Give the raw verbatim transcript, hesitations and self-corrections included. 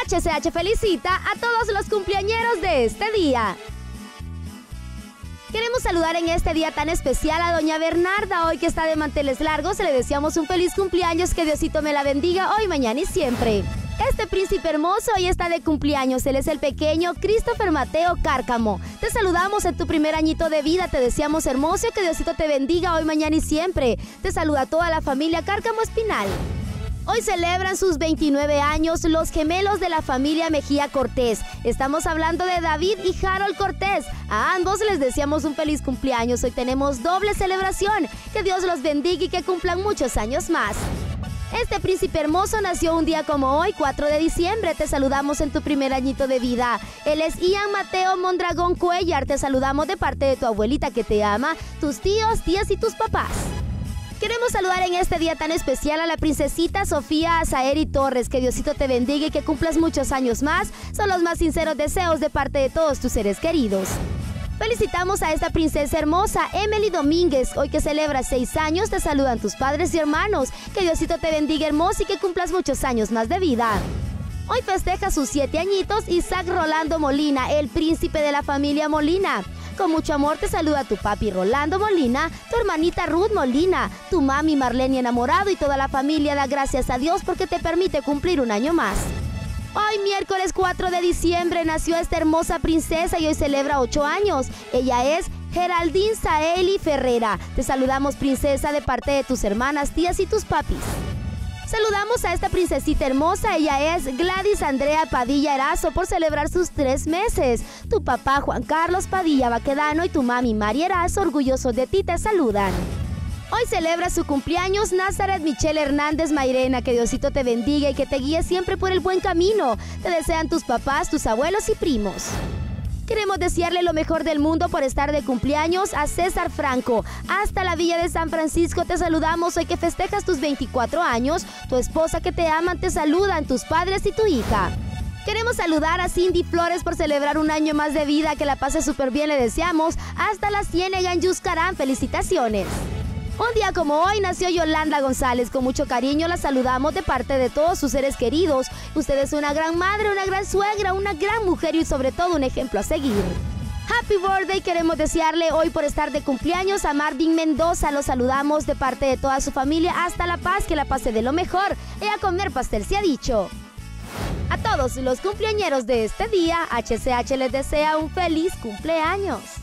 H C H felicita a todos los cumpleañeros de este día. Queremos saludar en este día tan especial a doña Bernarda, hoy que está de manteles largos. Le deseamos un feliz cumpleaños, que Diosito me la bendiga hoy, mañana y siempre. Este príncipe hermoso hoy está de cumpleaños. Él es el pequeño Christopher Mateo Cárcamo. Te saludamos en tu primer añito de vida. Te deseamos hermoso, que Diosito te bendiga hoy, mañana y siempre. Te saluda toda la familia Cárcamo Espinal. Hoy celebran sus veintinueve años los gemelos de la familia Mejía Cortés. Estamos hablando de David y Harold Cortés. A ambos les deseamos un feliz cumpleaños. Hoy tenemos doble celebración. Que Dios los bendiga y que cumplan muchos años más. Este príncipe hermoso nació un día como hoy, cuatro de diciembre. Te saludamos en tu primer añito de vida. Él es Ian Mateo Mondragón Cuellar. Te saludamos de parte de tu abuelita que te ama, tus tíos, tías y tus papás. Queremos saludar en este día tan especial a la princesita Sofía Azaeri Torres. Que Diosito te bendiga y que cumplas muchos años más. Son los más sinceros deseos de parte de todos tus seres queridos. Felicitamos a esta princesa hermosa, Emily Domínguez. Hoy que celebras seis años, te saludan tus padres y hermanos. Que Diosito te bendiga, hermosa, y que cumplas muchos años más de vida. Hoy festeja sus siete añitos Isaac Rolando Molina, el príncipe de la familia Molina. Con mucho amor te saluda tu papi Rolando Molina, tu hermanita Ruth Molina, tu mami Marlene Enamorado y toda la familia da gracias a Dios porque te permite cumplir un año más. Hoy, miércoles cuatro de diciembre, nació esta hermosa princesa y hoy celebra ocho años. Ella es Geraldine Saeli Ferrera. Te saludamos, princesa, de parte de tus hermanas, tías y tus papis. Saludamos a esta princesita hermosa. Ella es Gladys Andrea Padilla Erazo por celebrar sus tres meses. Tu papá Juan Carlos Padilla Baquedano y tu mami María Erazo, orgullosos de ti, te saludan. Hoy celebra su cumpleaños Nazaret Michelle Hernández Mairena. Que Diosito te bendiga y que te guíe siempre por el buen camino. Te desean tus papás, tus abuelos y primos. Queremos desearle lo mejor del mundo por estar de cumpleaños a César Franco. Hasta la Villa de San Francisco te saludamos hoy que festejas tus veinticuatro años. Tu esposa que te aman te saludan, tus padres y tu hija. Queremos saludar a Cindy Flores por celebrar un año más de vida. Que la pase súper bien, le deseamos. Hasta la Ciénega en Yuscarán, felicitaciones. Un día como hoy nació Yolanda González. Con mucho cariño la saludamos de parte de todos sus seres queridos. Usted es una gran madre, una gran suegra, una gran mujer y sobre todo un ejemplo a seguir. Happy birthday queremos desearle hoy por estar de cumpleaños a Marvin Mendoza. Lo saludamos de parte de toda su familia hasta La Paz. Que la pase de lo mejor y a comer pastel se ha dicho. A todos los cumpleañeros de este día, H C H les desea un feliz cumpleaños.